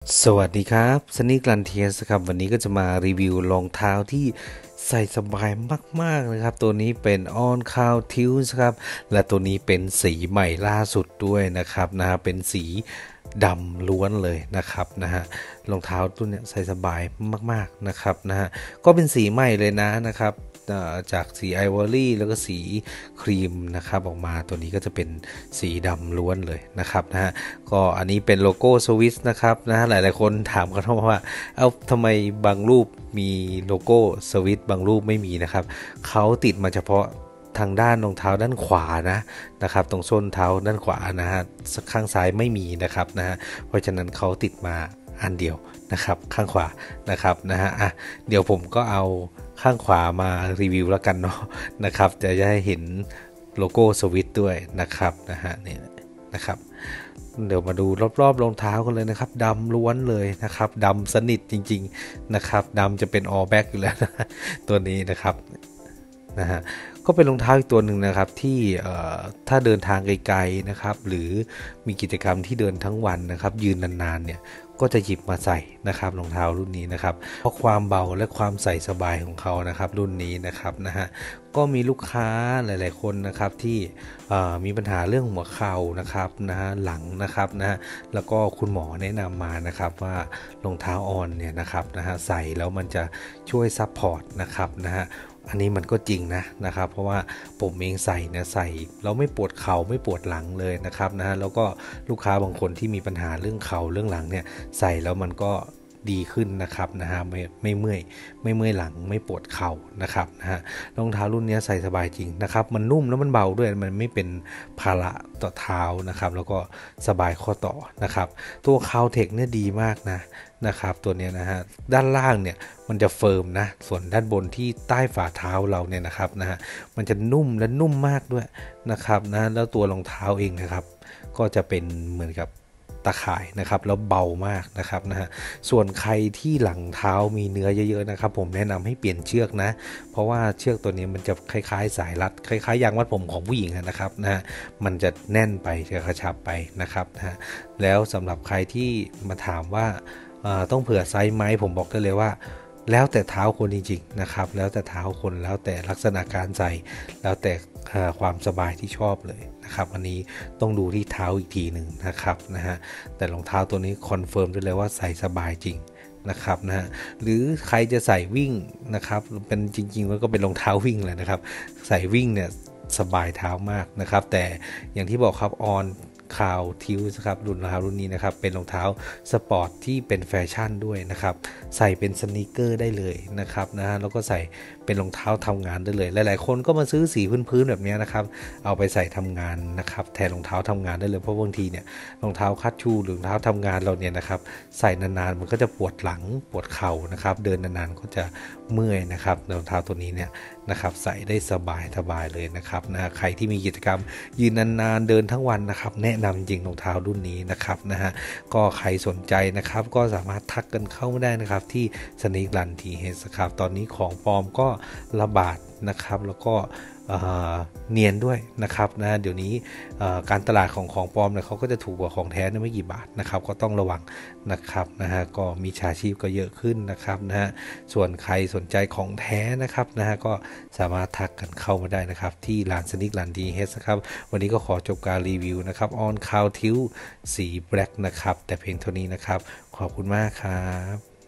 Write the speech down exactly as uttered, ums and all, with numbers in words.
สวัสดีครับสนิกลันเทียสครับวันนี้ก็จะมารีวิวรองเท้าที่ใส่สบายมากๆนะครับตัวนี้เป็นออนคาวทิวส์ครับและตัวนี้เป็นสีใหม่ล่าสุดด้วยนะครับนะฮะเป็นสีดำล้วนเลยนะครับนะฮะรองเท้าตัวเนี้ยใส่สบายมากๆนะครับนะฮะก็เป็นสีใหม่เลยนะนะครับจากสีไอวอรี่แล้วก็สีครีมนะครับออกมาตัวนี้ก็จะเป็นสีดำล้วนเลยนะครับนะฮะก็อันนี้เป็นโลโก้สวิสนะครับนะฮะหลายๆคนถามกันว่าเอ้าทำไมบางรูปมีโลโก้สวิสบางรูปไม่มีนะครับเขาติดมาเฉพาะทางด้านรองเท้าด้านขวานะนะครับตรงส้นเท้าด้านขวานะฮะข้างซ้ายไม่มีนะครับนะฮะเพราะฉะนั้นเขาติดมาอันเดียวนะครับข้างขวานะครับนะฮะอ่ะเดี๋ยวผมก็เอาข้างขวามารีวิวแล้วกันเนาะนะครับจะได้เห็นโลโก้สวิตด้วยนะครับนะฮะนี่นะครับเดี๋ยวมาดูรอบๆรองเท้ากันเลยนะครับดำล้วนเลยนะครับดำสนิทจริงๆนะครับดำจะเป็นออแบ็กอยู่แล้วนะตัวนี้นะครับนะฮะก็เป็นรองเท้าอีกตัวหนึ่งนะครับที่ถ้าเดินทางไกลๆนะครับหรือมีกิจกรรมที่เดินทั้งวันนะครับยืนนานๆเนี่ยก็จะหยิบมาใส่นะครับรองเท้ารุ่นนี้นะครับเพราะความเบาและความใส่สบายของเขานะครับรุ่นนี้นะครับนะฮะก็มีลูกค้าหลายๆคนนะครับที่มีปัญหาเรื่องหัวเข่านะครับนะฮะหลังนะครับนะฮะแล้วก็คุณหมอแนะนำมานะครับว่ารองเท้าออนเนี่ยนะครับนะฮะใส่แล้วมันจะช่วยซัพพอร์ตนะครับนะฮะอันนี้มันก็จริงนะนะครับเพราะว่าผมเองใส่เนี่ยใส่เราไม่ปวดเข่าไม่ปวดหลังเลยนะครับนะฮะแล้วก็ลูกค้าบางคนที่มีปัญหาเรื่องเข่าเรื่องหลังเนี่ยใส่แล้วมันก็ดีขึ้นนะครับนะฮะไม่ไม่เมื่อยไม่เมื่อยหลังไม่ปวดเข่านะครับนะฮะรองเท้ารุ่นนี้ใส่สบายจริงนะครับมันนุ่มแล้วมันเบาด้วยมันไม่เป็นภาระต่อเท้านะครับแล้วก็สบายข้อต่อนะครับตัวคาวเทคเนี่ยดีมากนะนะครับตัวนี้นะฮะด้านล่างเนี่ยมันจะเฟิร์มนะส่วนด้านบนที่ใต้ฝ่าเท้าเราเนี่ยนะครับนะฮะมันจะนุ่มและนุ่มมากด้วยนะครับนะแล้วตัวรองเท้าเองนะครับก็จะเป็นเหมือนกับตะข่ายนะครับแล้วเบามากนะครับนะฮะส่วนใครที่หลังเท้ามีเนื้อเยอะๆนะครับผมแนะนำให้เปลี่ยนเชือกนะเพราะว่าเชือกตัวนี้มันจะคล้ายๆสายรัดคล้ายๆยางมัดผมของผู้หญิงนะครับนะฮะมันจะแน่นไปจะกระชับไปนะครับนะฮะแล้วสำหรับใครที่มาถามว่าต้องเผื่อไซส์ไหมผมบอกได้เลยว่าแล้วแต่เท้าคนจริงๆนะครับแล้วแต่เท้าคนแล้วแต่ลักษณะการใส่แล้วแต่ความสบายที่ชอบเลยนะครับอันนี้ต้องดูที่เท้าอีกทีหนึ่งนะครับนะฮะแต่รองเท้าตัวนี้คอนเฟิร์มได้เลยว่าใส่สบายจริงนะครับนะฮะหรือใครจะใส่วิ่งนะครับเป็นจริงๆแล้วก็เป็นรองเท้าวิ่งเลยนะครับใส่วิ่งเนี่ยสบายเท้ามากนะครับแต่อย่างที่บอกครับออนคาวทิวส์ครับรุ่นรองเท้ารุ่นนี้นะครับเป็นรองเท้าสปอร์ตที่เป็นแฟชั่นด้วยนะครับใส่เป็นสนีกเกอร์ได้เลยนะครับนะฮะแล้วก็ใส่เป็นรองเท้าทำงานได้เลยหลายๆคนก็มาซื้อสีพื้นๆแบบนี้นะครับเอาไปใส่ทำงานนะครับแทนรองเท้าทำงานได้เลยเพราะบางทีเนี่ยรองเท้าคัชชูหรือรองเท้าทำงานเราเนี่ยนะครับใส่นานๆมันก็จะปวดหลังปวดเข่านะครับเดินนานๆก็จะเมื่อยนะครับรองเท้าตัวนี้เนี่ยนะครับใส่ได้สบายสบายเลยนะครับนะใครที่มีกิจกรรมยืนนานๆเดินทั้งวันนะครับแนะนำจริงรองเท้ารุ่นนี้นะครับนะฮะก็ใครสนใจนะครับก็สามารถทักกันเข้าได้นะครับที่สนิกลันทีเฮสครับตอนนี้ของปลอมก็ระบาดนะครับแล้วก็เนียนด้วยนะครับนะเดี๋ยวนี้การตลาดของของปลอมเนี่ยเขาก็จะถูกกว่าของแท้ไม่กี่บาทนะครับก็ต้องระวังนะครับนะฮะก็มีฉาชีพก็เยอะขึ้นนะครับนะฮะส่วนใครสนใจของแท้นะครับนะฮะก็สามารถทักกันเข้ามาได้นะครับที่ร้านสนิกลันทีเฮสครับวันนี้ก็ขอจบการรีวิวนะครับออนคาวทิวสีแบล็กนะครับแต่เพียงเท่านี้นะครับขอบคุณมากครับ